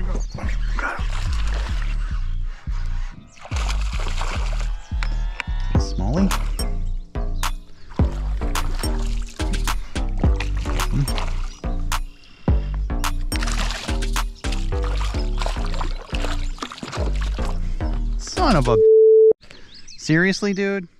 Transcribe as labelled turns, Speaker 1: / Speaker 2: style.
Speaker 1: go. Got him. Smallie? Son of a... Seriously, dude?